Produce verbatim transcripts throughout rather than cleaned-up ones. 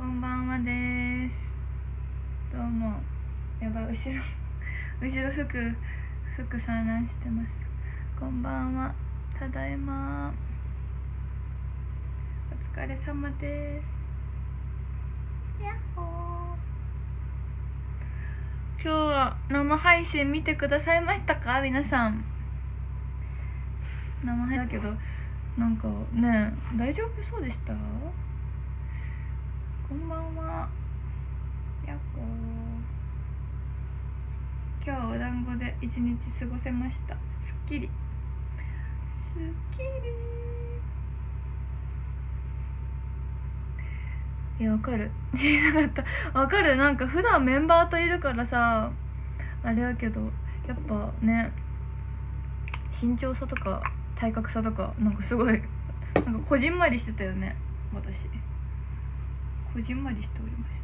んばんはです。どうも。やばい、後ろ後ろ服服散乱してます。こんばんは。ただいま。お疲れ様です。やっほー。今日は生配信見てくださいましたか、皆さん。生配信だけどなんかね、大丈夫そうでした？こんばんは。やっほー。今日はお団子で一日過ごせました。すっきりすっきり。いや、わかる。小さかったわかる。なんか普段メンバーといるからさあれやけど、やっぱね、身長差とか体格差とかなんかすごいなんかこじんまりしてたよね。私こじんまりしておりました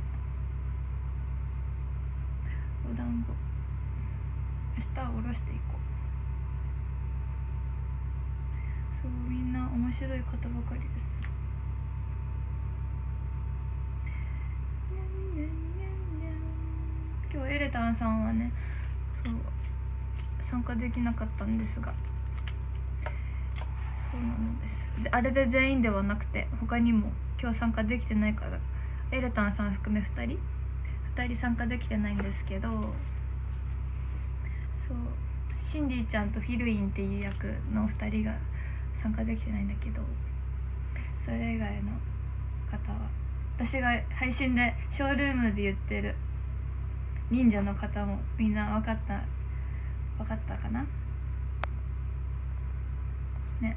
。お団子明日はおろしていこう。そう、みんな面白い方ばかりです。今日エレタンさんはね、そう参加できなかったんですが、そうなのです。あれで全員ではなくて、他にも今日参加できてないから、エレタンさん含めふたりふたり参加できてないんですけど、そうシンディちゃんとフィルインっていう役のふたりが参加できてないんだけど、それ以外の方は、私が配信でショールームで言ってる忍者の方もみんな分かった分かったかなね。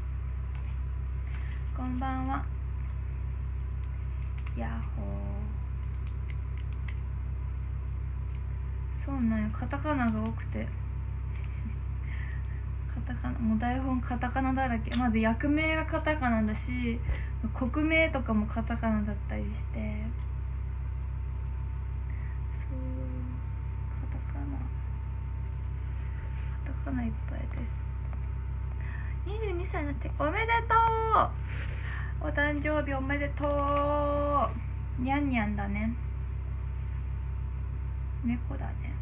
こんばんは。やっほー。そうなんよ、カタカナが多くて、カタカナ、もう台本カタカナだらけ。まず役名がカタカナだし、国名とかもカタカナだったりして、そうカタカナカタカナいっぱいです。にじゅうにさいになっておめでとう。お誕生日おめでとう。にゃんにゃんだね。猫だね。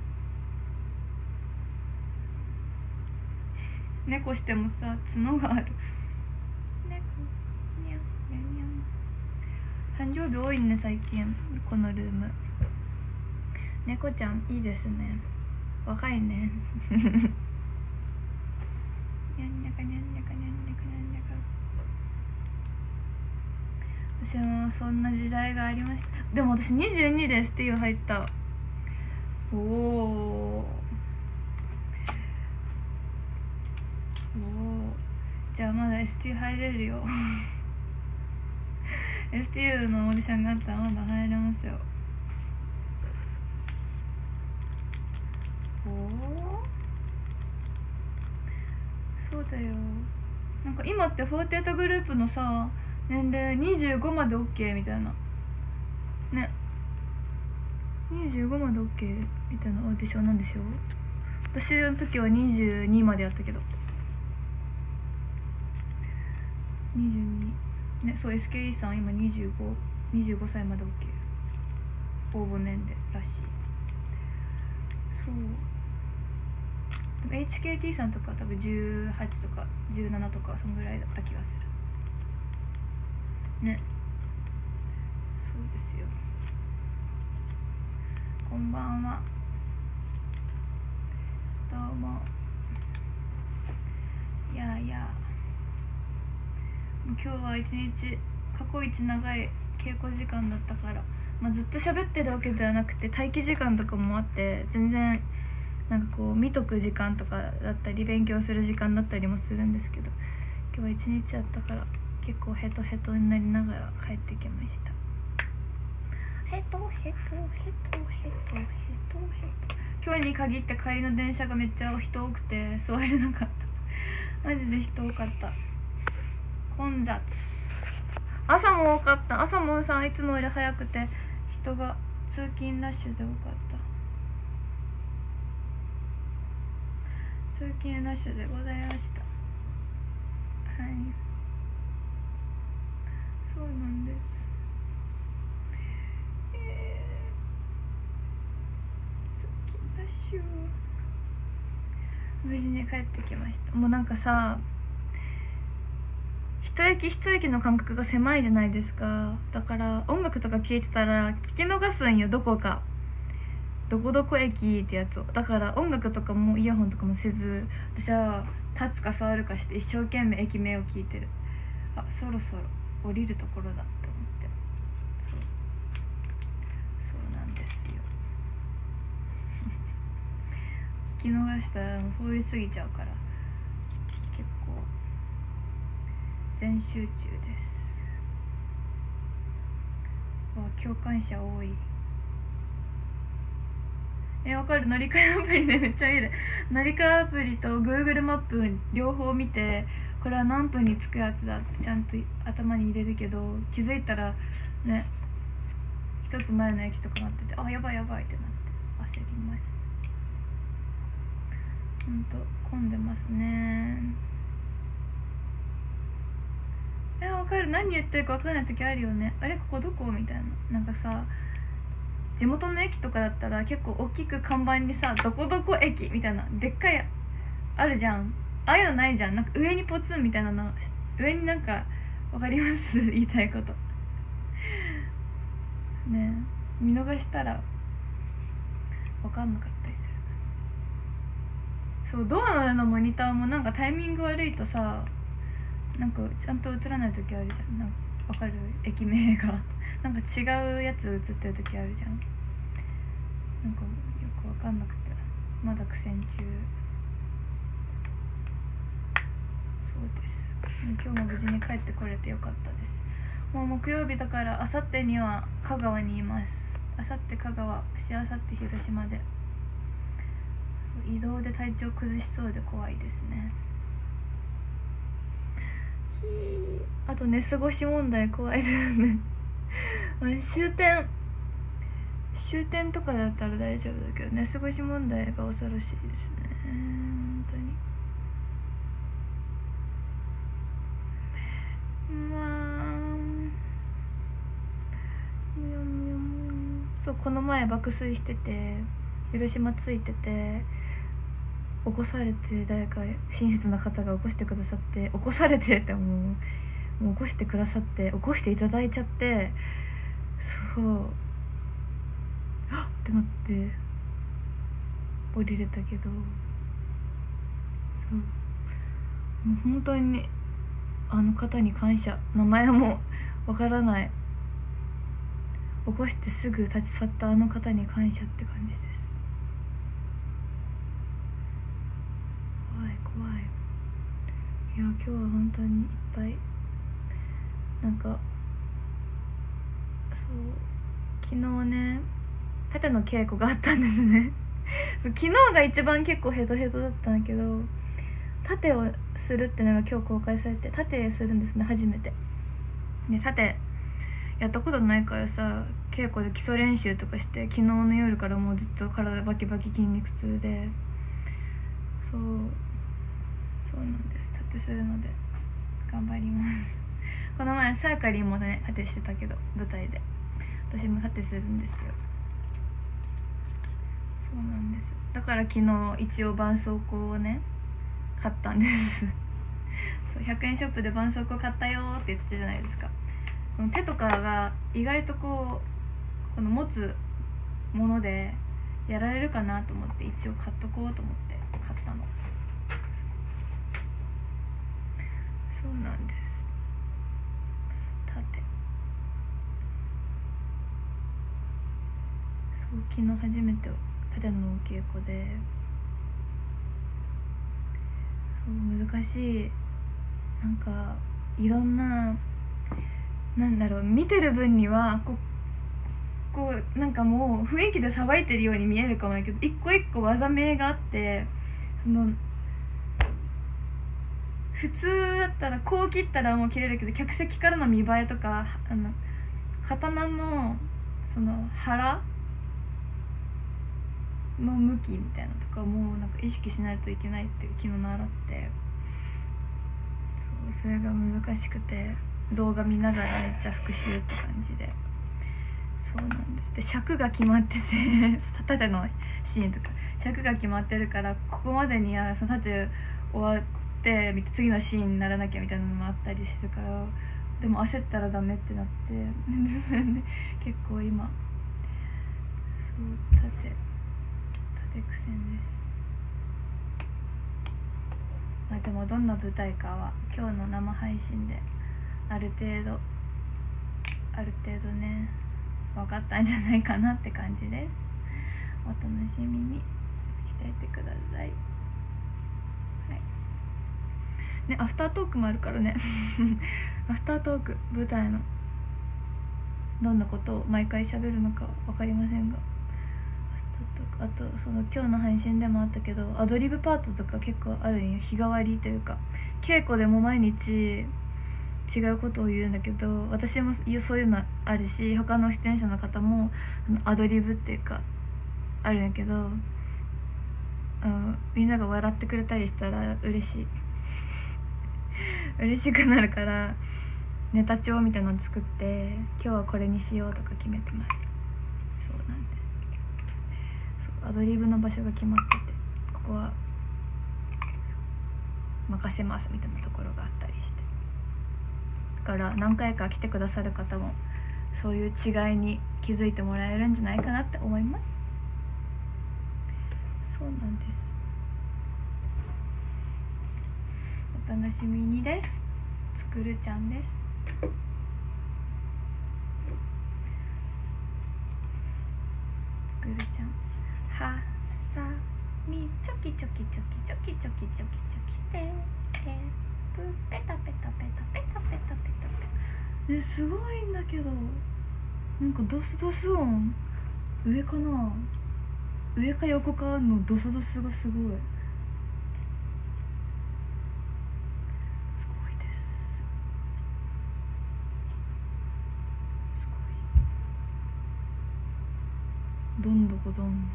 猫してもさ角がある。猫にゃんにゃんにゃん。誕生日多いね最近このルーム。猫ちゃんいいですね。若いね。にゃんにゃかにゃんにゃかにゃんにゃかにゃんにゃか。私もそんな時代がありました。でも私にじゅうにで エスティー 入った。おおおお、じゃあまだ エスティー 入れるよ。エスティー のオーディションがあったらまだ入れますよ。おお、そうだよ。なんか今ってフォーティーエイトグループのさ年齢にじゅうごまで OK みたいなね。にじゅうごまで OK みたいなオーディションなんですよ。私の時はにじゅうにまでやったけど、にじゅうにね。そう エスケーイー さん今にじゅうご、にじゅうごさいまで OK 応募年齢らしい。そう、 エイチケーティー さんとか多分じゅうはちとかじゅうななとかそのぐらいだった気がするね。そうですよ。こんばんは。どうも。いやいや、今日は一日過去一長い稽古時間だったから、まあ、ずっと喋ってるわけではなくて待機時間とかもあって、全然なんかこう見とく時間とかだったり勉強する時間だったりもするんですけど、今日は一日やったから結構ヘトヘトになりながら帰ってきました。ヘトヘトヘトヘトヘトヘト。今日に限って帰りの電車がめっちゃ人多くて座れなかった。マジで人多かった。混雑。朝も多かった。朝もさいつもより早くて人が通勤ラッシュで多かった。通勤ラッシュでございました。はい、そうなんです。 しよう。無事に帰ってきました。もうなんかさ、一駅一駅の間隔が狭いじゃないですか。だから音楽とか聴いてたら聞き逃すんよ、どこかどこどこ駅ってやつを。だから音楽とかもイヤホンとかもせず、私は立つか座るかして一生懸命駅名を聞いてる。あ、そろそろ降りるところだって思って。そうそうなんですよ。聞き逃したらもう通り過ぎちゃうから結構全集中です。わ、共感者多い。え、わかる。乗り換えアプリでめっちゃ見る。乗り換えアプリと Google マップ両方見て、これは何分に着くやつだってちゃんと頭に入れるけど、気づいたらね、一つ前の駅とかなってて、あ、やばいやばいってなって焦ります。ほんと混んでますね。え、わかる。何言ってるかわかんない時あるよね。あれ、ここどこみたいな。なんかさ、地元の駅とかだったら結構大きく看板にさ、どこどこ駅みたいなでっかいあるじゃん。ああいうのないじゃん。なんか上にポツンみたいなの、上になんか、わかります言いたいことね。え、見逃したらわかんなかったりする。そう、ドアの上のモニターもなんかタイミング悪いとさ、なんかちゃんと映らない時あるじゃん。なんかわかる？駅名がなんか違うやつ映ってる時あるじゃん。なんかよくわかんなくてまだ苦戦中。そうです。今日も無事に帰ってこれてよかったです。もう木曜日だから、あさってには香川にいます。あさって香川、しあさって広島で。移動で体調崩しそうで怖いですね。あと寝過ごし問題怖いですね終点終点とかだったら大丈夫だけど、寝過ごし問題が恐ろしいですね、本当に。まあ、そう、この前爆睡してて広島着いてて、起こされて、誰か親切な方が起こしてくださって、起こされてってもうもう起こしてくださって起こしていただいちゃって、そうあっってなって降りれたけど、そうもう本当にあの方に感謝。名前もわからない、起こしてすぐ立ち去ったあの方に感謝って感じです。怖い怖い。いや今日は本当にいっぱいなんか、そう昨日ね縦の稽古があったんですね昨日が一番結構ヘトヘトだったんだけど、縦をするっていうのが今日公開されて、縦するんですね、初めて。で縦やったことないからさ、稽古で基礎練習とかして、昨日の夜からもうずっと体バキバキ筋肉痛で、そうそうなんです。縦するので頑張りますこの前サーカリンもね縦してたけど、舞台で私も縦するんですよ。そうなんです。だから昨日一応絆創膏をね買ったんですそうひゃくえんショップで絆創膏買ったよって言ってたじゃないですか。手とかが意外とこうこの持つものでやられるかなと思って、一応買っとこうと思って買ったの。そうなんです。縦そう昨日初めて縦のお稽古で、そう難しい。なんかいろんな、なんだろう、見てる分にはここうなんかもう雰囲気でさばいてるように見えるかもだけど、一個一個技名があって、その普通だったらこう切ったらもう切れるけど、客席からの見栄えとか、あの刀のその腹の向きみたいなとかもなんか意識しないといけないって昨日習って、そうそれが難しくて動画見ながらめっちゃ復習って感じで、そそうなんです。で尺が決まってて縦のシーンとか尺が決まってるから、ここまでにはその縦終わって次のシーンにならなきゃみたいなのもあったりするから、でも焦ったらダメってなって結構今そう縦縦苦戦です。まあでもどんな舞台かは今日の生配信である程度ある程度ね分かったんじゃないかなって感じです。お楽しみにしていてください。はいね、アフタートークもあるからねアフタートーク舞台のどんなことを毎回喋るのか分かりませんが、あとその今日の配信でもあったけど、アドリブパートとか結構あるんよ。日替わりというか、稽古でも毎日違うことを言うんだけど、私もそういうのあるし、他の出演者の方もアドリブっていうかあるんやけど、うん、みんなが笑ってくれたりしたら嬉しい嬉しくなるからネタ帳みたいなの作って、今日はこれにしようとか決めてます。そうなんです。そうアドリブの場所が決まってて、ここは任せますみたいなところがあったりして、だから何回か来てくださる方もそういう違いに気づいてもらえるんじゃないかなって思います。そうなんです。お楽しみにです。つくるちゃんです。つくるちゃん、はさみチョキチョキチョキチョキチョキチョキチョキチョキテープペタペタペタペタペタペタペタ。ね、すごいんだけど、なんかドスドス音上かな、上か横かのドスドスがすごい。すごいです。すごい。どんどこどん。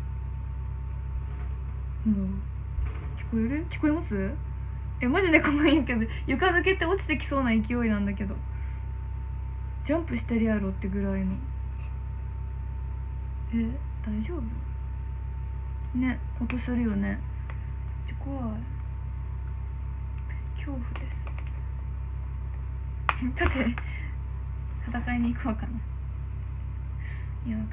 うん。聞こえる？聞こえます？え、マジで怖いんやけど、床抜けて落ちてきそうな勢いなんだけど、ジャンプしてるやろってぐらいの。え、大丈夫？ね、音するよね。ちょ怖い。恐怖です。だって戦いに行こうかな今から。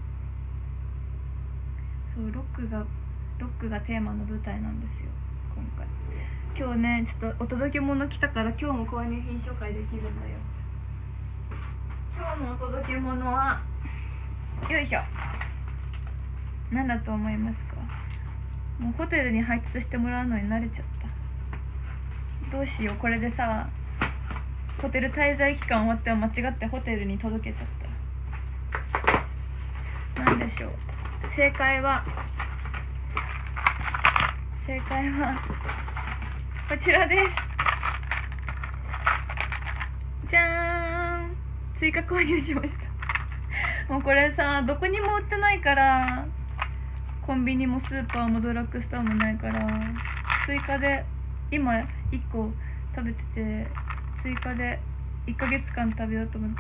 そうロックがロックがテーマの舞台なんですよ今回。今日ねちょっとお届け物来たから、今日も購入品紹介できるんだよ。今日のお届け物はよいしょ、何だと思いますか？もうホテルに配達してもらうのに慣れちゃった。どうしよう、これでさホテル滞在期間終わっては間違ってホテルに届けちゃった。なんでしょう、正解は正解はこちらです。じゃーん、追加購入しましたもうこれさどこにも売ってないから、コンビニもスーパーもドラッグストアもないから、追加で今いっこ食べてて、追加でいっかげつかん食べようと思って。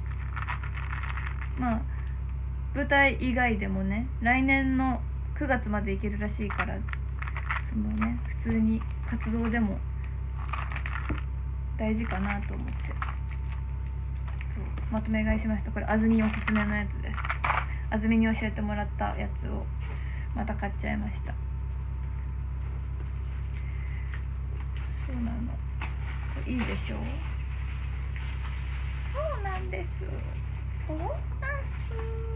まあ舞台以外でもね、来年のくがつまで行けるらしいから、そのね普通に活動でも大事かなと思って、そうまとめ買いしました。これ安住おすすめのやつです。安住に教えてもらったやつをまた買っちゃいました。そうなの、いいでしょう。そうなんです、そうなんす。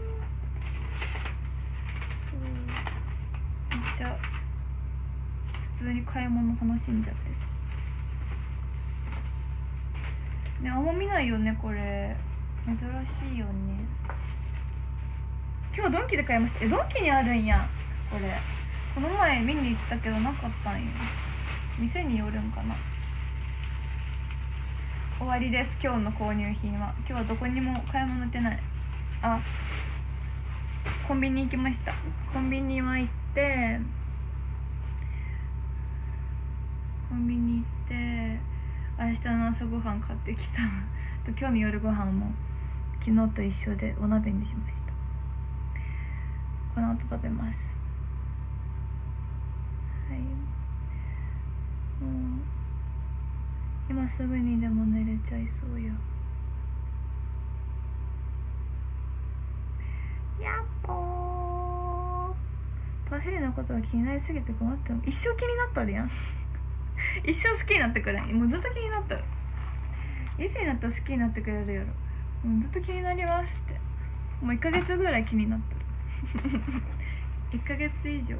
そうめっちゃ普通に買い物楽しんじゃってね。あんま見ないよねこれ、珍しいよね。今日ドンキで買いました。え、ドンキにあるんやこれ。この前見に行ったけどなかったんよ。店によるんかな。終わりです。今日の購入品は。今日はどこにも買い物行ってない。あ、コンビニ行きました。コンビニは行ってコンビニ行って明日の朝ごはん買ってきた今日の夜ご飯も決昨日と一緒でお鍋にしました。この後食べます。はい、もう今すぐにでも寝れちゃいそうや。やっほー。パセリのことが気になりすぎて困っても一生気になっとるやん一生好きになってくれん。もうずっと気になっとる。いつになったら好きになってくれるやろ。もうずっと気になりますって。もういっかげつぐらい気になっとるいっかげつ以上。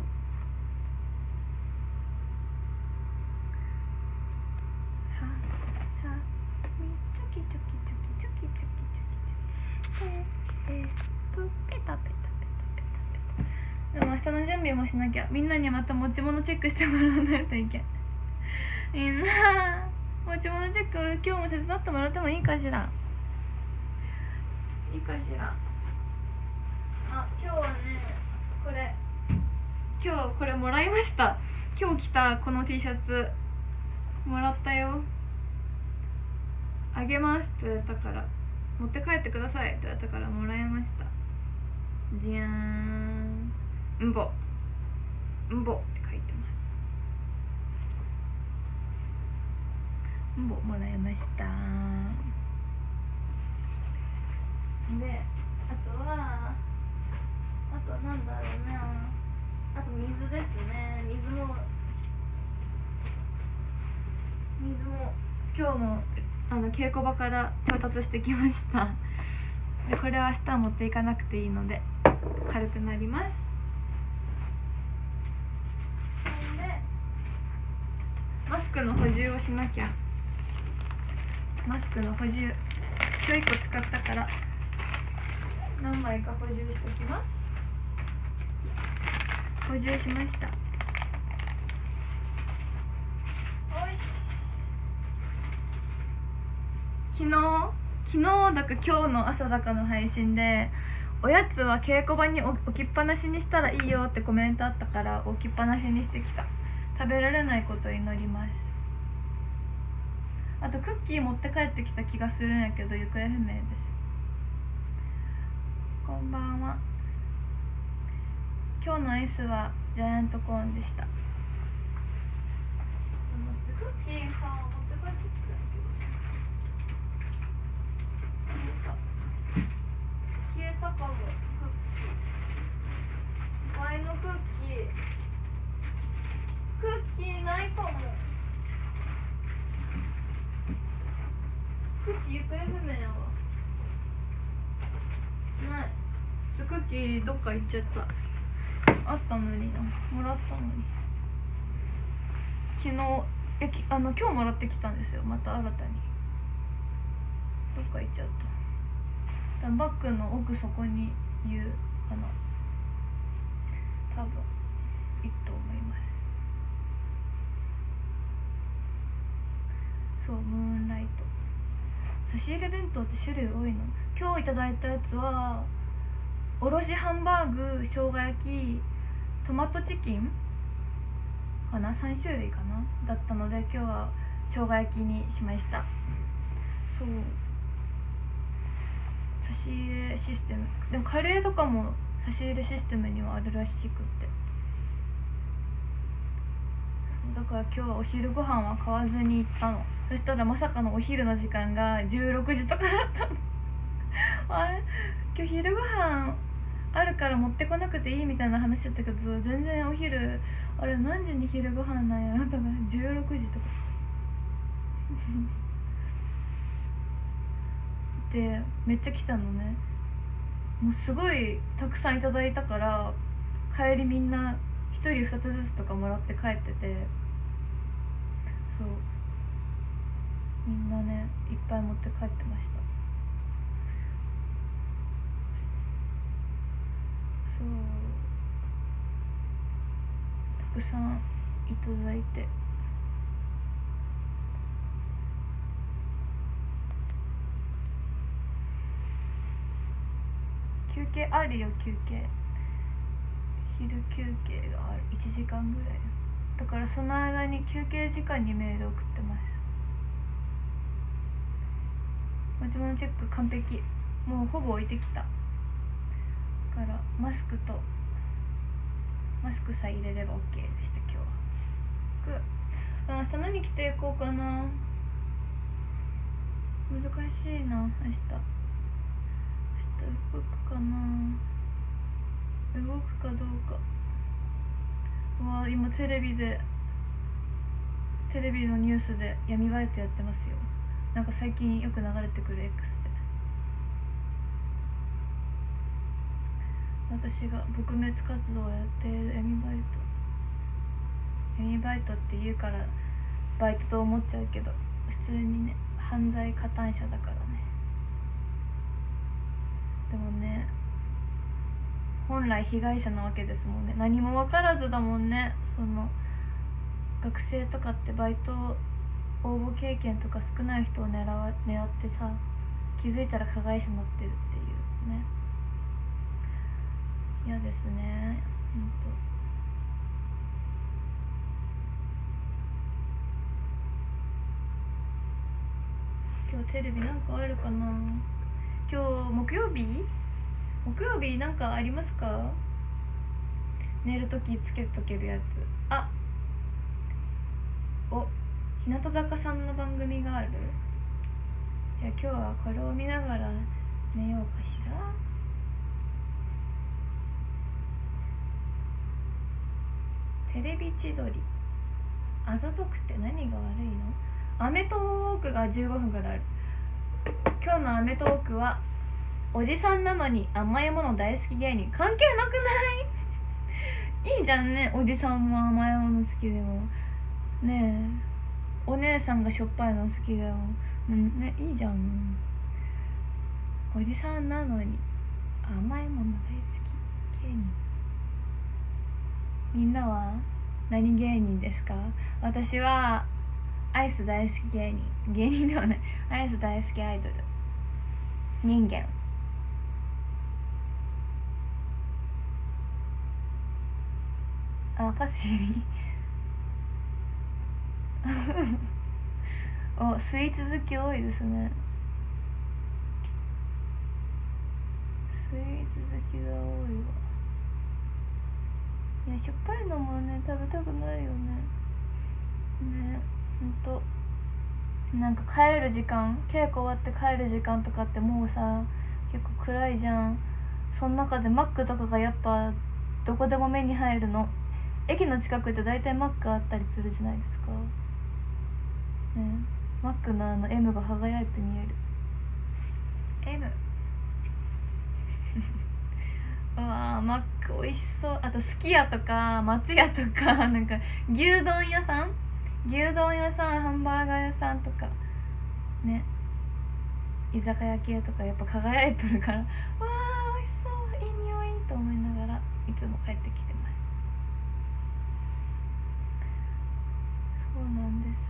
はさみチョキチョキチョキチョキチョキチョキチョキええぷペタペタペタペタペタ。でも明日の準備もしなきゃ。みんなにまた持ち物チェックしてもらわないといけん。みんな持ち物チェック今日も手伝ってもらってもいいかしら。いいかしら。あ、今日はねこれ今日これもらいました。今日着たこの T シャツもらったよ。あげますって言われたから、持って帰ってくださいって言われたからもらいました。じゃーん、んぼんぼって書いてます。んぼもらいました。で、あとはあとなんだろうね、あと水ですね。水も水も今日もあの稽古場から調達してきましたでこれは明日は持っていかなくていいので軽くなります。でマスクの補充をしなきゃ。マスクの補充今日いっこ使ったから何枚か補充しときます。補充しました。昨日昨日だか今日の朝だかの配信でおやつは稽古場に置きっぱなしにしたらいいよってコメントあったから置きっぱなしにしてきた。食べられないことを祈ります。あとクッキー持って帰ってきた気がするんやけど行方不明です。こんばんは。今日のアイスはジャイアントコーンでした。ちょっと待って、クッキーさ持って帰ってきたんやけど消えたかも。クッキー前のクッキークッキーないかも。クッキー行方不明やわ。ない。クッキーどっか行っちゃった。あったのにな、もらったのに。昨日えきあの今日もらってきたんですよ。また新たにどっか行っちゃった。バッグの奥底に言うかな、多分いいと思います。そう、ムーンライト差し入れ弁当って種類多いの。今日いただいたやつはおろしハンバーグ、生姜焼き、トマトチキンかな、さん種類かなだったので今日は生姜焼きにしました。そう、差し入れシステムでもカレーとかも差し入れシステムにはあるらしくって、だから今日はお昼ご飯は買わずに行ったの。そしたらまさかのお昼の時間がじゅうろくじとかだったのあれ今日昼ご飯あるから持ってこなくていいみたいな話だったけど、全然お昼あれ何時に昼ご飯なんやろとかじゅうろくじとかでめっちゃ来たのね。もうすごいたくさんいただいたから帰りみんなひとりふたつずつとかもらって帰ってて、そうみんなねいっぱい持って帰ってました。そうたくさんいただいて、休憩あるよ。休憩昼休憩があるいちじかんぐらいだからその間に休憩時間にメール送ってます。持ち物チェック完璧。 もうほぼ置いてきたからマスクとマスクさえ入れれば OK でした今日は。明日何着ていこうかな、難しいな。明日明日動くかな、動くかどうか。うわ今テレビでテレビのニュースで闇バイトやってますよ。なんか最近よく流れてくる X で私が撲滅活動をやっている闇バイト。闇バイトって言うからバイトと思っちゃうけど普通にね犯罪加担者だからね。でもね本来被害者なわけですもんね。何も分からずだもんね。その学生とかってバイト応募経験とか少ない人を狙わ狙ってさ、気づいたら加害者になってるっていうね。嫌ですねほんと。今日テレビなんかあるかな。今日木曜日木曜日なんかありますか。寝るときつけとけるやつ。あお日向坂さんの番組がある。じゃあ今日はこれを見ながら寝ようかしら。テレビ千鳥あざとくて何が悪いの。アメトーークがじゅうごふんからある。今日のアメトーークはおじさんなのに甘いもの大好き芸人。関係なくないいいじゃんね、おじさんも甘いもの好きでもねえ、お姉さんがしょっぱいの好きでも、うんね、いいじゃん。おじさんなのに甘いもの大好き芸人。みんなは何芸人ですか。私はアイス大好き芸人。芸人ではない、アイス大好きアイドル人間。あパシリおスイーツ好き多いですね。スイーツ好きが多いわ。いやしょっぱいのもね食べたくないよね。ねほんとなんか帰る時間、稽古終わって帰る時間とかってもうさ結構暗いじゃん。その中でマックとかがやっぱどこでも目に入るの。駅の近くって大体マックあったりするじゃないですかね。マックのあの エム が輝いて見える エム うわーマック美味しそう。あとすき家とか松屋とかなんか牛丼屋さん牛丼屋さんハンバーガー屋さんとかね、居酒屋系とかやっぱ輝いてるからわー美味しそういい匂いと思いながらいつも帰ってきてます。そうなんです。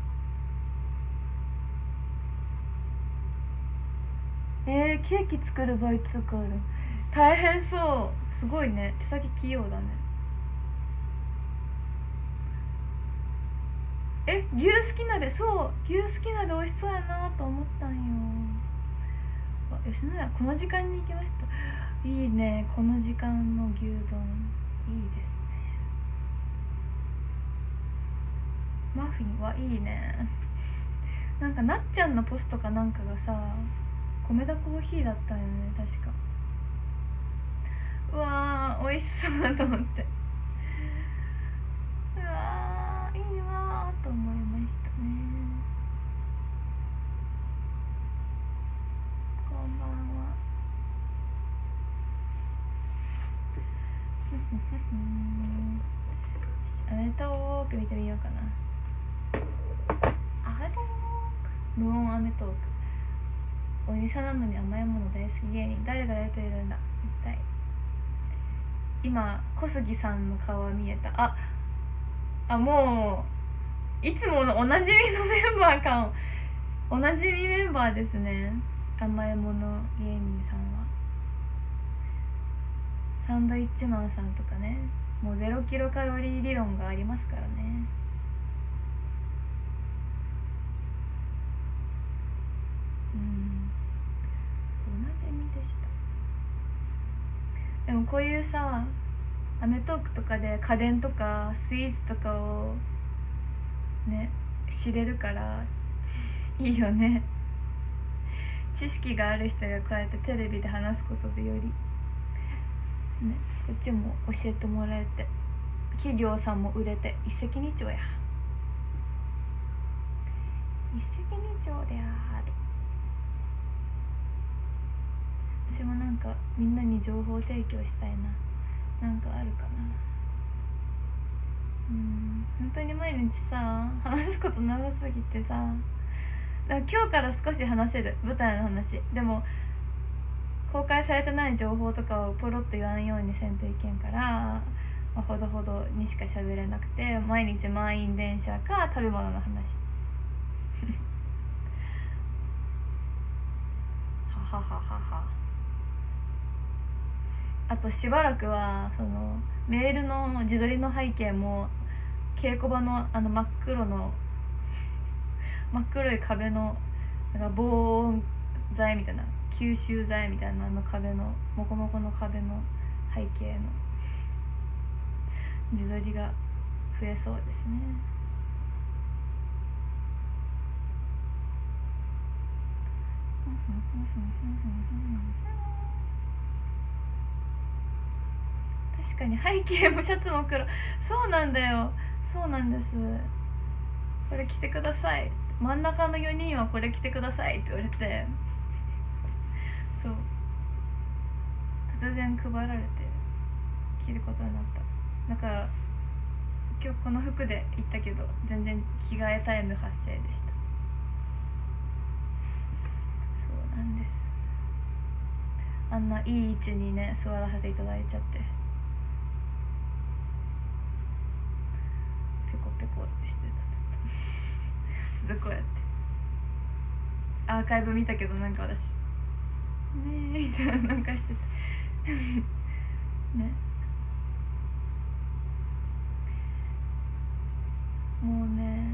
えー、ケーキ作るバイトとかある。大変そう。すごいね、手先器用だね。え牛すき鍋、そう牛すき鍋美味しそうやなと思ったんよ。あ吉野家この時間に行きました。いいね、この時間の牛丼いいですね。マフィンはいいね。なんかなっちゃんのポストかなんかがさ米田コーヒーだったよね確か。うわー美味しそうだと思って、うわーいいわーと思いましたね。こんばんはアメトーーク見てみようかな。アメトーーク無音アメトーーク。おじさんなのに甘いもの大好き芸人、誰が出てるんだ一体。今小杉さんの顔は見えた。ああもういつものおなじみのメンバーか。おなじみメンバーですね、甘いもの芸人さんは。サンドイッチマンさんとかね、もうゼロキロカロリー理論がありますからね。うんおなじみでしもこういうさアメトークとかで家電とかスイーツとかをね知れるからいいよね。知識がある人がこうやってテレビで話すことでよりねこっちも教えてもらえて、企業さんも売れて一石二鳥や。一石二鳥である。私もなんかみんなに情報提供したいな。なんかあるかな。うん本当に毎日さ話すことなさすぎてさ、だから今日から少し話せる舞台の話でも公開されてない情報とかをポロッと言わんようにせんといけんから、まあ、ほどほどにしか喋れなくて、毎日満員電車か食べ物の話ははははは。あとしばらくはそのメールの自撮りの背景も稽古場のあの真っ黒の真っ黒い壁のなんか防音材みたいな吸収材みたいなあの壁のモコモコの壁の背景の自撮りが増えそうですね。確かに背景もシャツも黒。そうなんだよ、そうなんです。これ着てください、真ん中のよにんはこれ着てくださいって言われて、そう突然配られて着ることになった。だから今日この服で行ったけど全然着替えタイム発生でした。そうなんです。あんないい位置にね座らせていただいちゃってペコペコってしてたずっとずっとこうやってアーカイブ見たけどなんか私ねえみたいななんかしててねもうね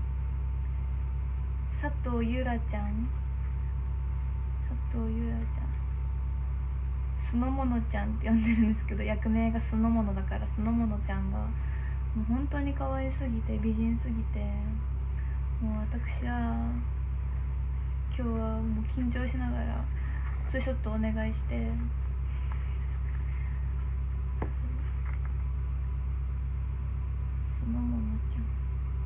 佐藤ゆらちゃん佐藤ゆらちゃんすのものちゃんって呼んでるんですけど、役名がすのものだからすのものちゃんがもう本当に可愛すぎて美人すぎて、もう私は今日はもう緊張しながらツーショットお願いして、すのものちゃん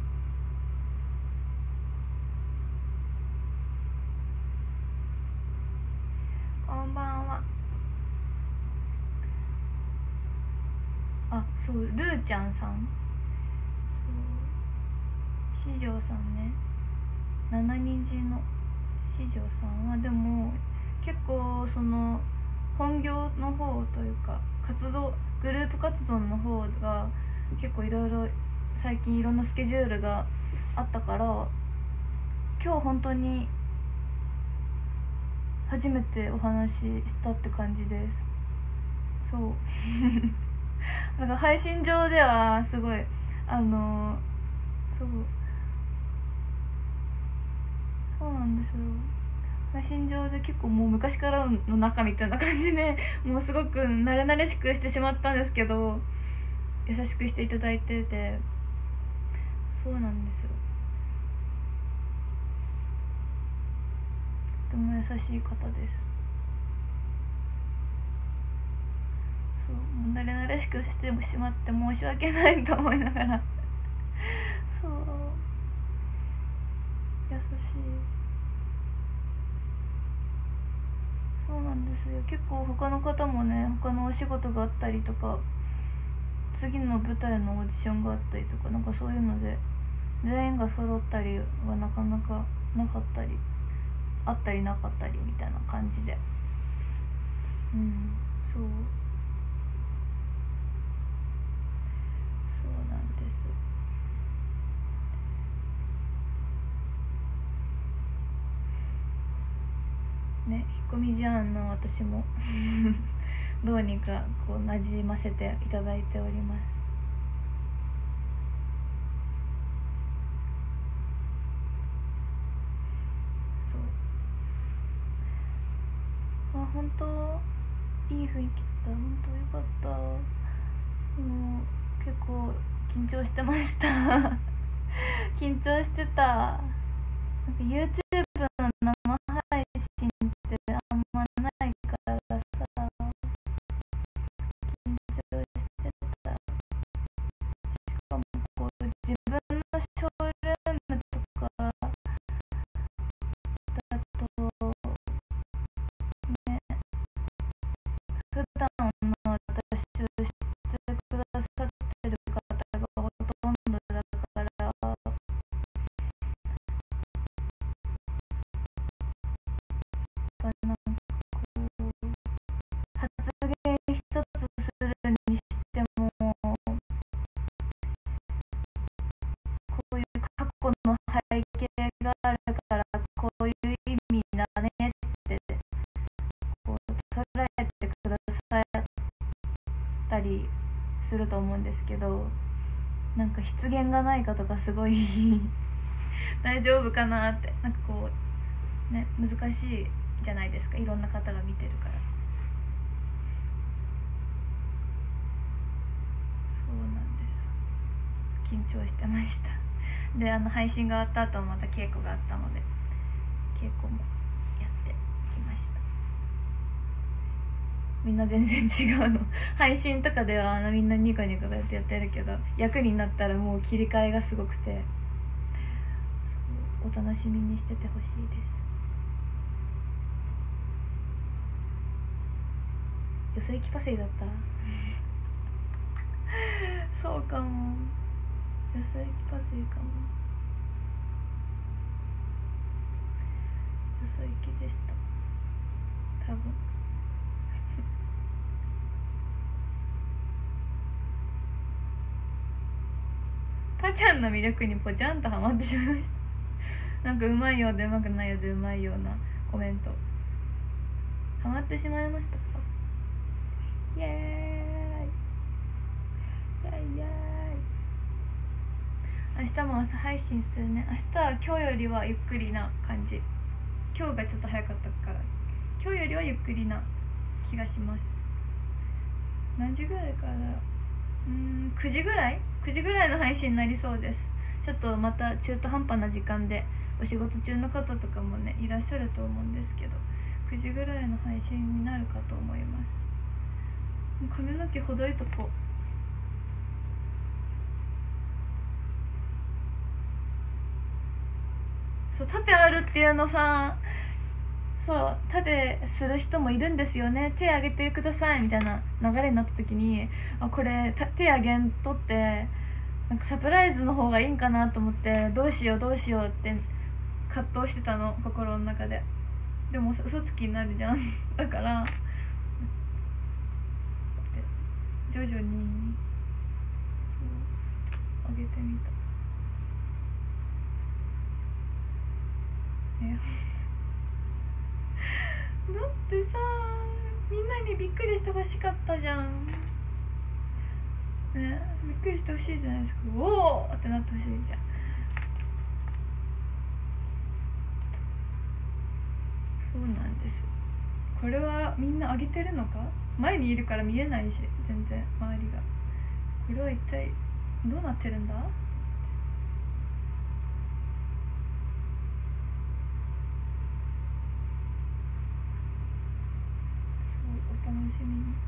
こんばんは。あ、そうルーちゃんさん、そう四条さんね、七虹の四条さんはでも結構その本業の方というか活動グループ活動の方が結構いろいろ最近いろんなスケジュールがあったから今日本当に初めてお話ししたって感じです。そうなんか配信上ではすごいあのそうそうなんですよ。配信上で結構もう昔からの仲みたいな感じでもうすごく慣れ慣れしくしてしまったんですけど、優しくしていただいてて、そうなんですよ。とても優しい方です。そうもう慣れ慣れしくしてしまって申し訳ないと思いながらそう優しい。そうなんですよ。結構他の方もね他のお仕事があったりとか次の舞台のオーディションがあったりとかなんかそういうので全員が揃ったりはなかなかなかったりあったりなかったりみたいな感じで、うんそうそうなんです。ね引っ込み思案の私もどうにかこうなじませていただいております。そうあ本当いい雰囲気だった。本当よかった。もう結構緊張してました緊張してた。なんか YouTube の生配信ってあんまないからさ、緊張してた。しかもこう自分のショールームとかだとね、普段の私を知ってくださってる方がほとんどだから、やっぱなんかこう発言一つするにしても、こういう過去の背景があるからこういう意味だねってこう捉えてくださったりすると思うんですけど、なんか失言がないかとかすごい大丈夫かなって、なんかこうね、難しいじゃないですか、いろんな方が見てるから。そうなんです、緊張してましたで、あの配信が終わった後もまた稽古があったので稽古もやってきました。みんな全然違うの配信とかではあのみんなニコニコやってやってるけど、役になったらもう切り替えがすごくて、お楽しみにしててほしいです。よそ行きパセリだったそうかも、よそ行きパセリかも。よそ行きでした多分パちゃんの魅力にポチャンとハマってしまいましたなんかうまいようでうまくないようでうまいようなコメントハマってしまいましたか。イエーイイエーイイエーイ。明日も朝配信するね。明日は今日よりはゆっくりな感じ。今日がちょっと早かったから今日よりはゆっくりな気がします。何時ぐらいからだろう。うーんくじぐらいくじぐらいの配信になりそうです。ちょっとまた中途半端な時間でお仕事中の方とかもねいらっしゃると思うんですけど、くじぐらいの配信になるかと思います。髪の毛ほどいとこ。そう縦あるっていうのさ、そう縦する人もいるんですよね。手挙げてくださいみたいな流れになった時に、あこれ手挙げんとってなんかサプライズの方がいいんかなと思って、どうしようどうしようって葛藤してたの心の中で。でも嘘つきになるじゃんだから徐々にそう上げてみた。えだってさみんなにびっくりしてほしかったじゃんね、びっくりしてほしいじゃないですか。おおってなってほしいじゃん。そうなんです。これはみんな上げてるのか、前にいるから見えないし全然周りが。これは一体どうなってるんだ。そうお楽しみに。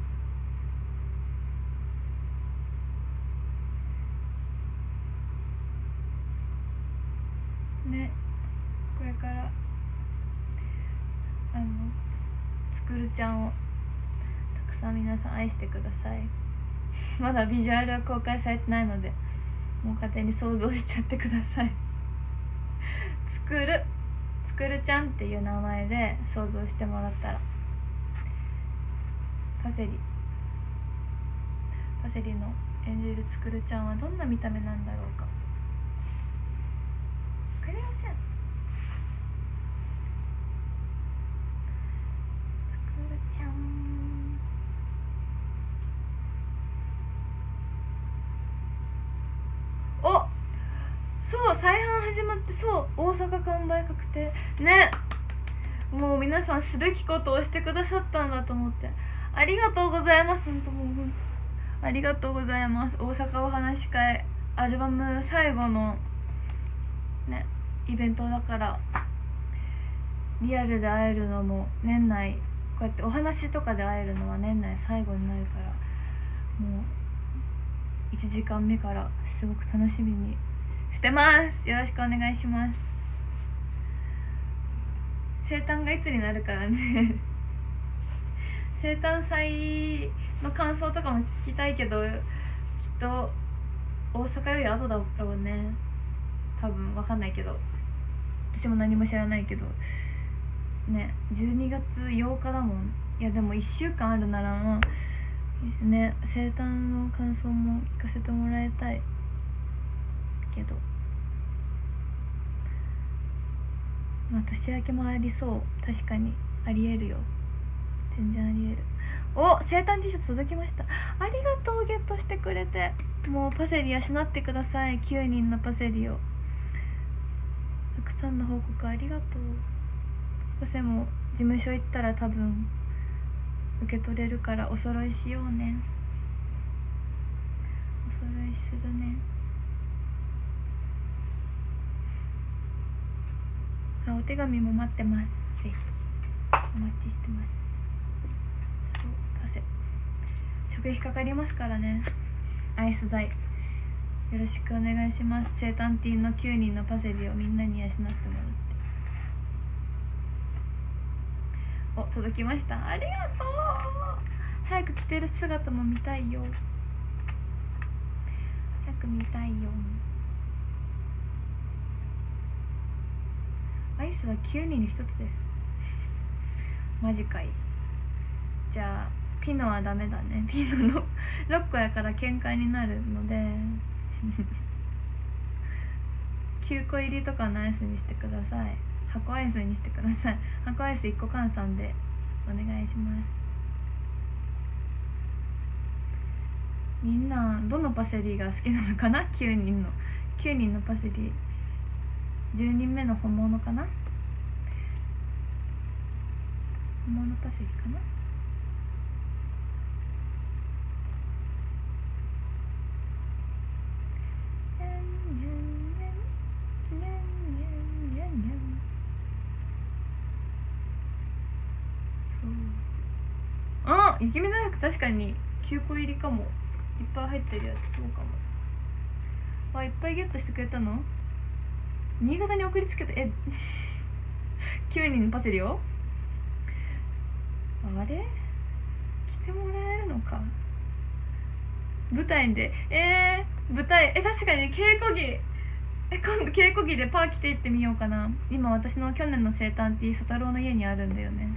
ね、これからあのつくるちゃんをたくさん皆さん愛してくださいまだビジュアルは公開されてないのでもう勝手に想像しちゃってくださいつくるつくるちゃんっていう名前で想像してもらったら、パセリパセリの演じるつくるちゃんはどんな見た目なんだろうか。クレヨンしんつくるちゃん、おそう再販始まって、そう大阪完売確定ね。もう皆さんすべきことをしてくださったんだと思って、 ありがとうございます。本当もうありがとうございます。大阪お話し会アルバム最後のねイベントだから、リアルで会えるのも年内、こうやってお話とかで会えるのは年内最後になるから、もういちじかんめからすごく楽しみにしてます。よろしくお願いします。生誕がいつになるからね生誕祭の感想とかも聞きたいけど、きっと大阪より後だろうね、多分。わかんないけど、私も何も知らないけどね。じゅうにがつようかだもん。いやでもいっしゅうかんあるならまあね、生誕の感想も聞かせてもらいたいけど、まあ年明けもありそう。確かにありえるよ、全然ありえる。お、生誕 T シャツ届きました。ありがとう、ゲットしてくれて。もうパセリ養ってください。きゅうにんのパセリを。たくさんの報告ありがとう。パセも事務所行ったら多分受け取れるからお揃いしようね。お揃いするね。あ、お手紙も待ってます。ぜひお待ちしてます。そう、パセ食費かかりますからね。アイス代よろしくお願いします。生誕ティーのきゅうにんのパセリをみんなに養ってもらって。お、届きました。ありがとう。早く着てる姿も見たいよ。早く見たいよ。アイスはきゅうにんにひとつです。マジかい。じゃあピノはダメだね。ピノのろっこやから喧嘩になるのできゅうこ入りとかのアイスにしてください。箱アイスにしてください。箱アイスいっこ換算でお願いします。みんなどのパセリが好きなのかな。きゅうにんのきゅうにんのパセリ、じゅうにんめの本物かな。本物パセリかな。あ、雪見大福確かにきゅうこ入りかも。いっぱい入ってるやつそうかも。わ、いっぱいゲットしてくれたの。新潟に送りつけて、えきゅうにんのパセリをあれ来てもらえるのか。舞台でえー、舞台え確かに稽古着、え今度稽古着でパー着て行ってみようかな。今私の去年の生誕ティー曽太郎の家にあるんだよね。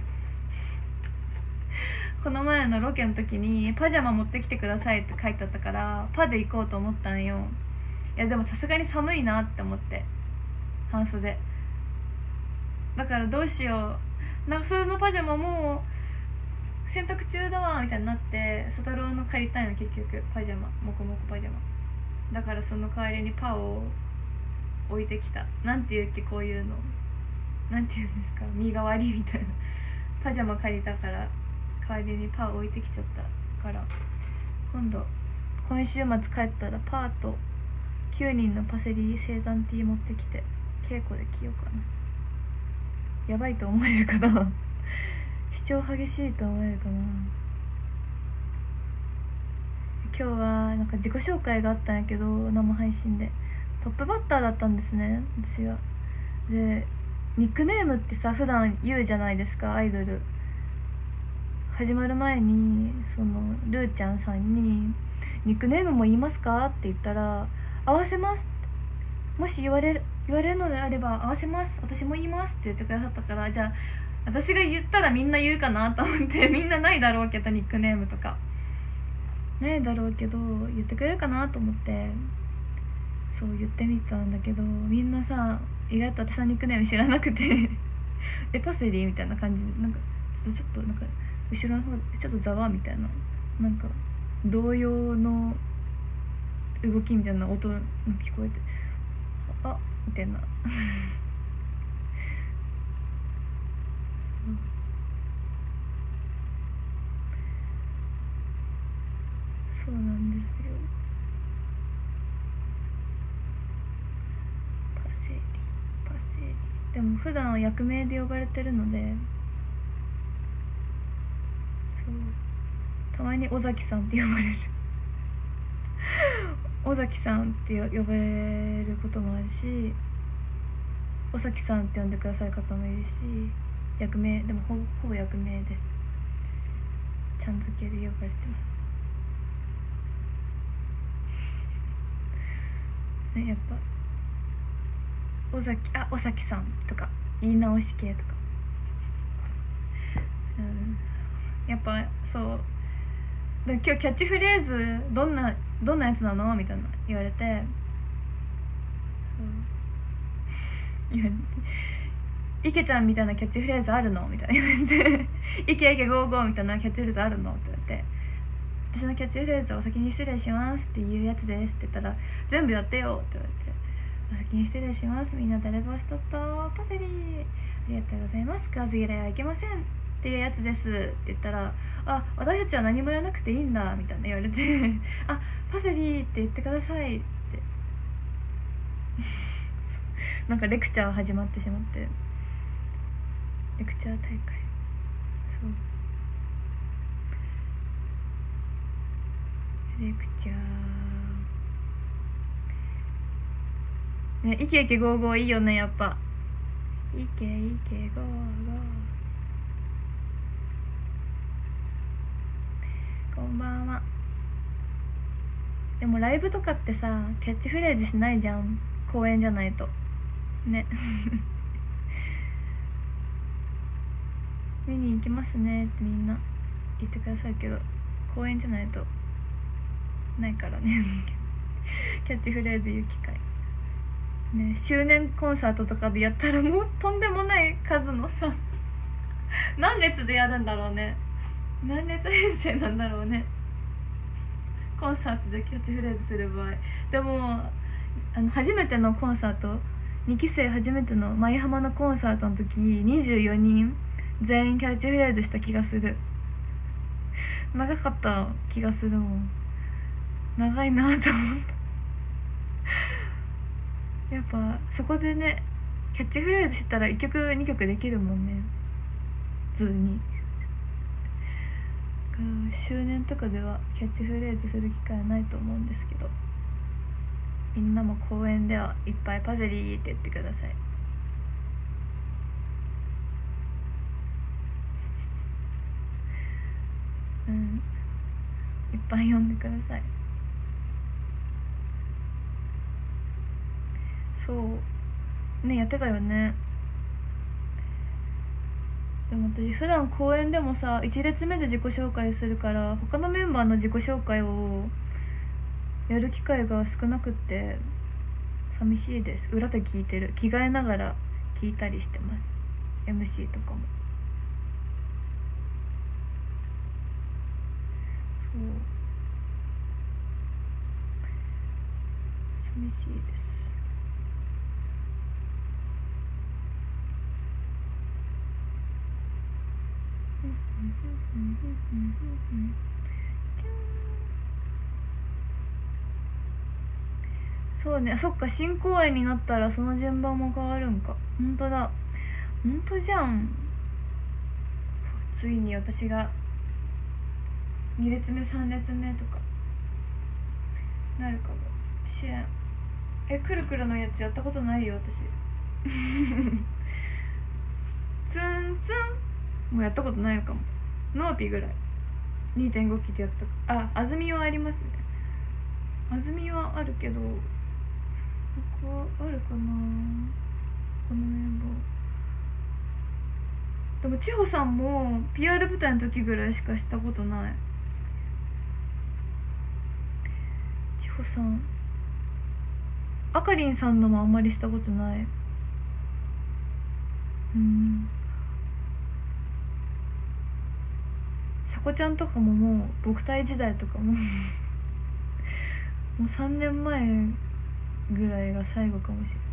この前のロケの時にパジャマ持ってきてくださいって書いてあったからパで行こうと思ったんよ。いやでもさすがに寒いなって思って、半袖だからどうしよう、長袖のパジャマもう洗濯中だわみたいになって、曽太郎の借りたいの結局パジャマ、モコモコパジャマだから、その代わりにパを置いてきた。なんて言うっけこういうの、なんて言うんですか、身代わりみたいなパジャマ借りたから代わりにパー置いてきちゃったから、今度今週末帰ったらパーときゅうにんのパセリ生誕ティー持ってきて稽古で着ようかな。やばいと思われるかな主張激しいと思われるかな。今日はなんか自己紹介があったんやけど、生配信でトップバッターだったんですね、私が。でニックネームってさ普段言うじゃないですか。アイドル始まる前にそのルーちゃんさんに「ニックネームも言いますか?」って言ったら「合わせます」もし言われる言われるのであれば合わせます、私も言いますって言ってくださったから、じゃあ私が言ったらみんな言うかなと思って、みんなないだろうけどニックネームとかないだろうけど言ってくれるかなと思ってそう言ってみたんだけど、みんなさ意外と私のニックネーム知らなくてえパセリみたいな感じで、なんかちょっとちょっとなんか後ろの方でちょっとざわみたいな、なんか動揺の動きみたいな音が聞こえて、あみたいなそうなんですよ。パセリパセリでも普段は役名で呼ばれてるので、そうたまに尾崎さんって呼ばれる尾崎さんって呼ばれることもあるし、尾崎さんって呼んでくださる方もいるし、役名でもほぼほぼ役名です。ちゃん付けで呼ばれてますね。やっぱ尾崎あ尾崎さんとか言い直し系とか、うん、やっぱそうで今日キャッチフレーズどんなどんなやつなのみたいな言われて、そういやいけちゃんみたいなキャッチフレーズあるのみたいな言われていけいけゴーゴーみたいなキャッチフレーズあるのって言われて、私のキャッチフレーズをお先に失礼しますっていうやつですって言ったら、全部やってよって言われて、お先に失礼します、みんな誰帽子とっとパセリありがとうございます、食わず嫌いはいけませんっていうやつですって言ったら、あ私たちは何も言わなくていいんだみたいな言われてあパセリって言ってくださいってなんかレクチャー始まってしまって、レクチャー大会、そうレクチャーね、イケイケゴーゴーいいよね、やっぱイケイケゴーゴー、こんばんは。でもライブとかってさキャッチフレーズしないじゃん、公演じゃないとね見に行きますねってみんな言ってくださるけど、公演じゃないとないからねキャッチフレーズ言う機会ね、周年コンサートとかでやったらもうとんでもない数のさ何列でやるんだろうね、何列編成なんだろうね、コンサートでキャッチフレーズする場合。でもあの初めてのコンサート、にき生初めての舞浜のコンサートの時にじゅうよにん全員キャッチフレーズした気がする。長かった気がするもん、長いなと思ったやっぱそこでねキャッチフレーズしたらいっきょくにきょくできるもんね、普通に。周年とかではキャッチフレーズする機会はないと思うんですけど、みんなも公演ではいっぱいパセリーって言ってください。うんいっぱい読んでください。そうね、やってたよね。でも私普段公演でもさいち列目で自己紹介するから、他のメンバーの自己紹介をやる機会が少なくって寂しいです。裏で聞いてる、着替えながら聞いたりしてます、 エムシー とかも。そう寂しいです。そうね、そっか新公演になったらその順番も変わるんか。ほんとだ、ほんとじゃん。ついに私がに列目さん列目とかなるかもしれん。えくるくるのやつやったことないよ私ツンツンもやったことないかも。ノーピぐらい にてんご 期でやった。あ、安住はありますね。安住はあるけど他あるかな、このメンバー。でも千穂さんも ピーアール 舞台の時ぐらいしかしたことない。千穂さん、あかりんさんのもあんまりしたことない。うん、さこちゃんとかももう僕隊時代とかももうさんねんまえぐらいが最後かもしれない。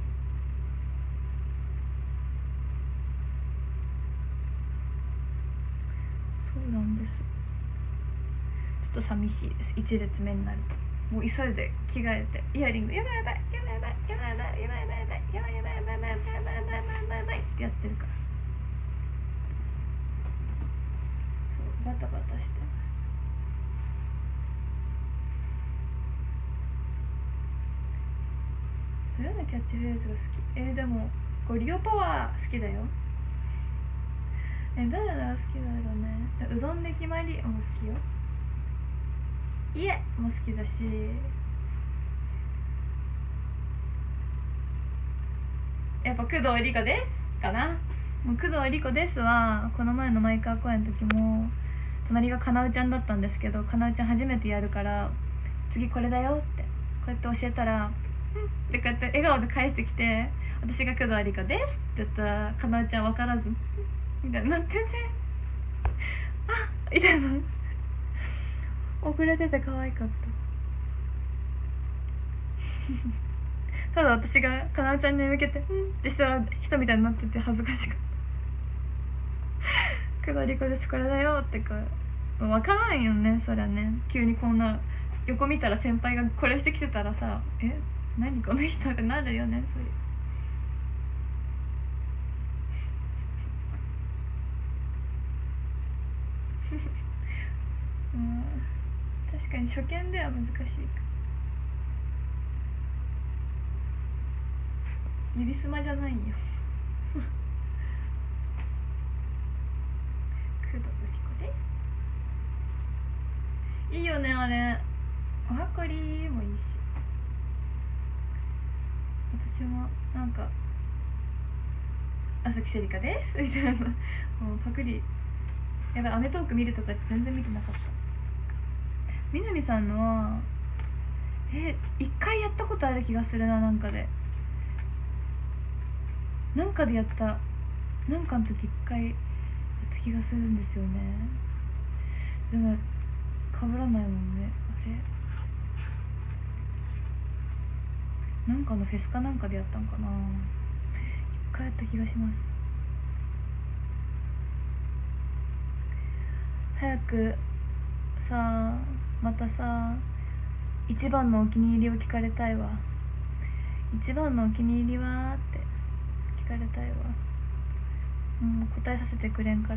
そうなんです。ちっと寂しいです。一列目になるともう急いで着替えてイヤリングやばいやばいやばいやばいやばいやばいやばいやばいやばいやばいやばいやばいやばいやばいってやってるから、そうバタバタしてます。どれのキャッチフレーズが好き？えー、でもゴリオパワー好きだよ。え、誰が好きだろうね。うどんで決まりも好きよ。家も好きだし、やっぱ工藤理子ですかな。もう工藤理子ですはこの前のマイカー公演の時も隣がかなうちゃんだったんですけど、かなうちゃん初めてやるから次これだよってこうやって教えたら、うんってこうやって笑顔で返してきて、私が工藤理子ですって言ったらかなうちゃん分からずみたいになっててあみたいな遅れてて可愛かったただ私がかなうちゃんに向けて「うん」ってした人みたいになってて恥ずかしかった「工藤理子ですこれだよ」ってか分からんよね、そりゃね。急にこんな横見たら先輩がこれしてきてたらさ「え何この人」ってなるよね。それうん確かに初見では難しいか。指すまじゃないよ工藤理子です。いいよねあれ。おはこりもいいし、私もなんか朝木せりかですみたいなもうパクリ。やばい、アメトーーク見るとか全然見てなかった。南さんのはえ一回やったことある気がするな。なんかでなんかでやったなんかの時一回やった気がするんですよね。でも被らないもんね。あれなんかのフェスかなんかでやったんかな。一回やった気がします。早くさまたさ一番のお気に入りを聞かれたいわ。一番のお気に入りはって聞かれたいわ。もう答えさせてくれんから。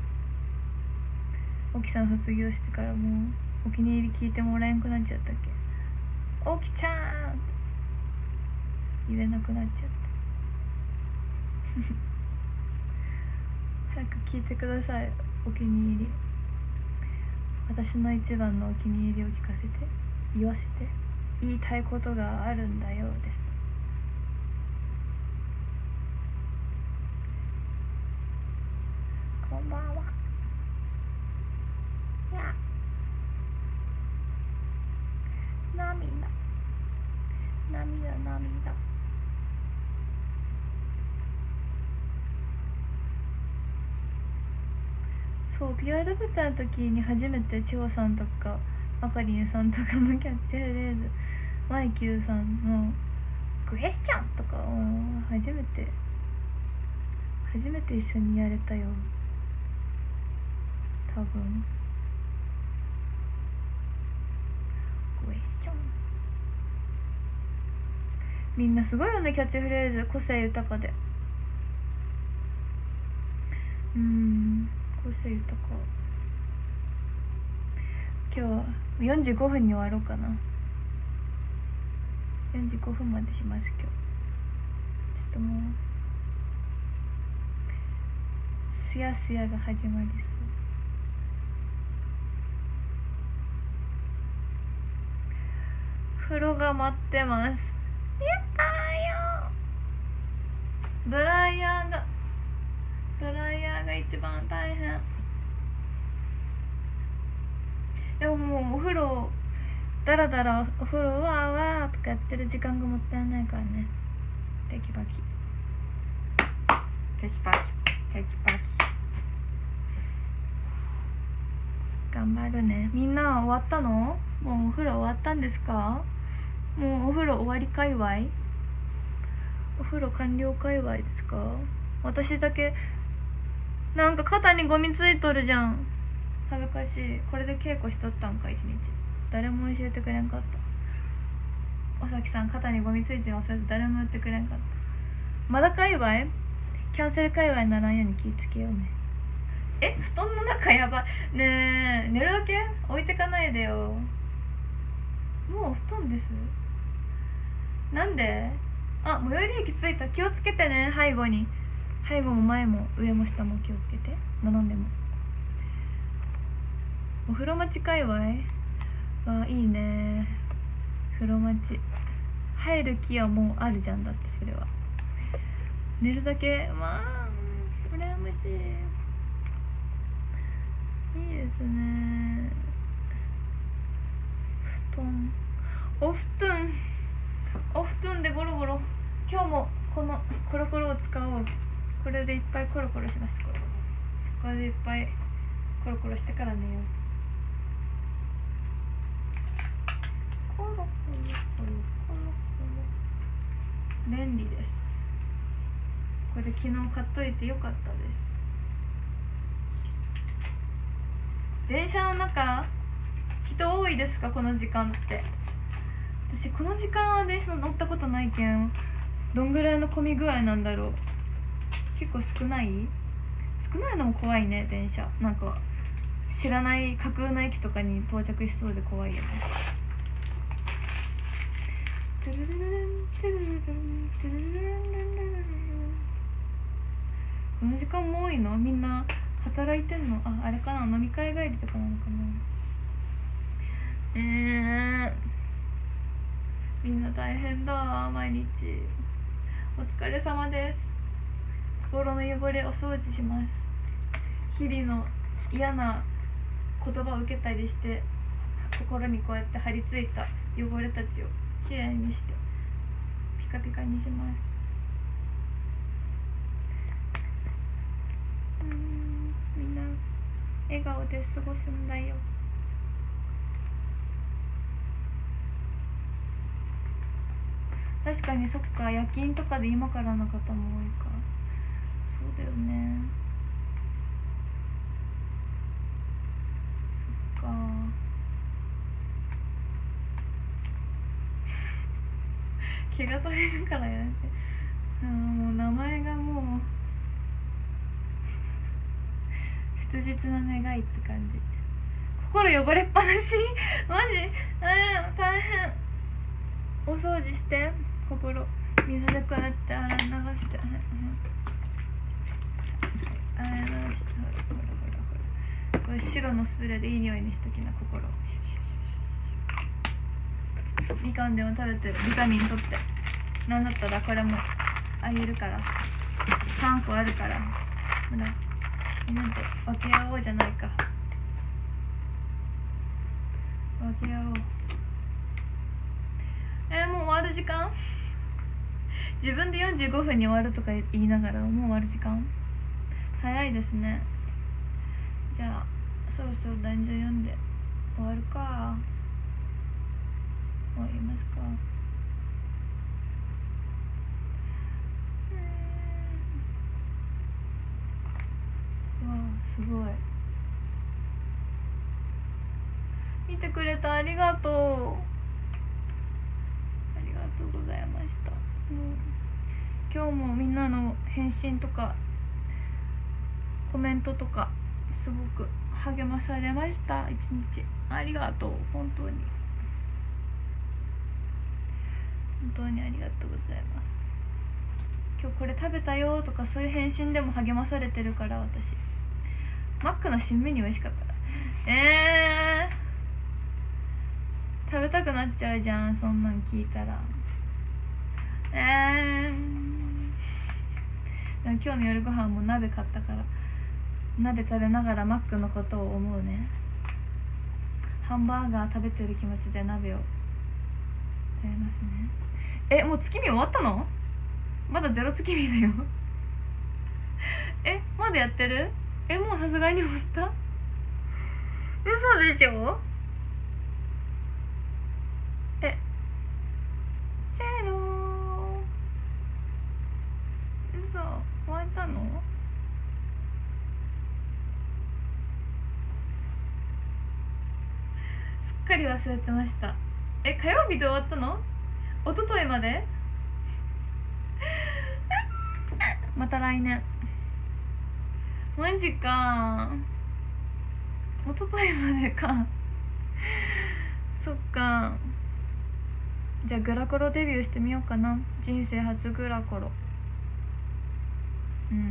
沖さん卒業してからもうお気に入り聞いてもらえんくなっちゃったっけ。沖ちゃんって言えなくなっちゃった早く聞いてください。お気に入り、私の一番のお気に入りを聞かせて、言わせて、言いたいことがあるんだようです。こんばんは。や涙涙涙。そうピュアルブタの時に初めて千穂さんとかあかりんさんとかのキャッチフレーズ、マイキューさんのクエスチョンとかを初めて初めて一緒にやれたよ多分。クエスチョンみんなすごいよね。キャッチフレーズ個性豊かで、うーん個性豊か。今日はよんじゅうごふんに終わろうかな。よんじゅうごふんまでします今日。ちょっともうすやすやが始まりそう。風呂が待ってます。やったーよ。ドライヤーがドライヤーが一番大変。でももうお風呂だらだらお風呂わーわーとかやってる時間がもったいないからね。テキパキテキパキテキパキ頑張るね。みんな終わったの？もうお風呂終わったんですか？もうお風呂終わり界隈？お風呂完了界隈ですか？私だけなんか肩にゴミついとるじゃん。 恥ずかしい。これで稽古しとったんか一日。誰も教えてくれんかった。おさきさん肩にゴミついてますよって誰も言ってくれんかった。まだ界隈キャンセル界隈にならんように気ぃつけようね。え、布団の中やばいねえ。寝るだけ置いてかないでよ。もう布団です。なんで？あ、最寄り駅着いた。気をつけてね。背後に背後も前も上も下も気をつけて。並んでもお風呂待ち界隈はいいね。風呂待ち入る気はもうあるじゃん。だってそれは寝るだけ。まあ羨ましい。いいですね。布団お布団お布団でゴロゴロ。今日もこのコロコロを使おう。これでいっぱいコロコロします。これこれでいっぱいコロコロしてから寝よう。コロコロコロコロコロ便利です。これで昨日買っといてよかったです。電車の中人多いですか？この時間って。私この時間は電車乗ったことないけん、どんぐらいの混み具合なんだろう。結構少ない？少ないのも怖いね。電車なんか知らない架空の駅とかに到着しそうで怖いよね。この時間も多いの？みんな働いてんの？あ、あれかな、飲み会帰りとかなのかな。えー、みんな大変だ。毎日お疲れ様です。心の汚れお掃除します。日々の嫌な言葉を受けたりして心にこうやって張り付いた汚れたちをきれいにしてピカピカにします。うーん、みんな笑顔で過ごすんだよ。確かにそっか、夜勤とかで今からの方も多いか。そうだよね。そっか気が取れるからやめて。あ、もう名前がもう切実な願いって感じ。心汚れっぱなしマジ。うん、大変。お掃除して。心水でこうやって洗い流して、洗い流して、ほらほらほらほら、これ白のスプレーでいい匂いにしときな。心みかんでも食べてる。ビタミン取って。なんだったらこれもあげるから。さんこあるから。ほらみんなで分け合おうじゃないか。分け合おう。えー、もう終わる時間？自分でよんじゅうごふんに終わるとか言いながらもう終わる時間？早いですね。じゃあそろそろ男女読んで終わるか。終わりますか。うわー、すごい。見てくれた、ありがとう。ありがとうございました。うん、今日もみんなの返信とかコメントとかすごく励まされました。一日ありがとう。本当に本当にありがとうございます。今日これ食べたよとかそういう返信でも励まされてるから。私マックの新メニュー美味しかった。えー、食べたくなっちゃうじゃん、そんなん聞いたら。えー、でも今日の夜ご飯も鍋買ったから鍋食べながらマックのことを思うね。ハンバーガー食べてる気持ちで鍋を食べますね。え、もう月見終わったの？まだゼロ月見だよえ、まだやってる？え、もうさすがに終わった？嘘でしょ？え、チェロー、嘘、終わったの？ っかり忘れてました。え、火曜日で終わったの？一昨日まで？また来年。マジか。一昨日までか。そっか。じゃあグラコロデビューしてみようかな。人生初グラコロ。うん。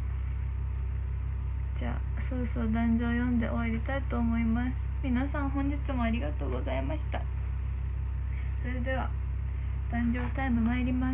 じゃあそうそう壇上読んで終わりたいと思います。皆さん本日もありがとうございました。それでは壇上タイム参ります。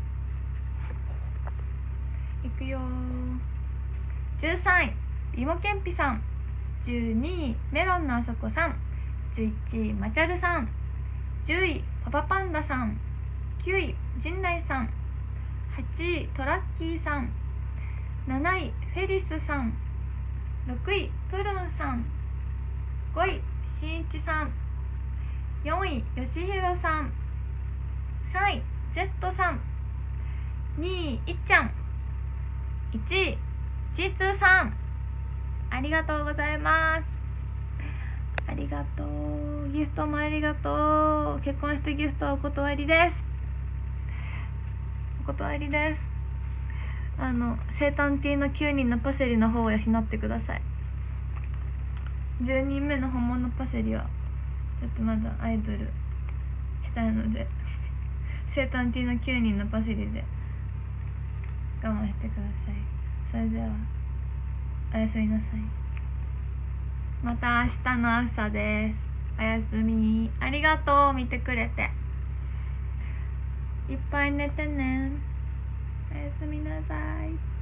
いくよー。じゅうさんいいもけんぴさん、じゅうにいメロンのあさこさん、じゅういちいまちゃるさん、じゅういパパパンダさん、きゅうい陣内さん、はちいトラッキーさん、なないフェリスさん、ろくいプルンさん、ごいしんいちさん、よんいよしひろさん、さんい Z さん、にいいっちゃん、いちいジーツー さん、ありがとうございます。ありがとう。ギフトもありがとう。結婚してギフトはお断りです。お断りです。あの生誕ティーのきゅうにんのパセリの方を養ってください。じゅうにんめの本物パセリはちょっとまだアイドルしたいので生誕ティーのきゅうにんのパセリで我慢してください。それではおやすみなさい。また明日の朝です。おやすみ。ありがとう、見てくれて。いっぱい寝てね。おやすみなさい。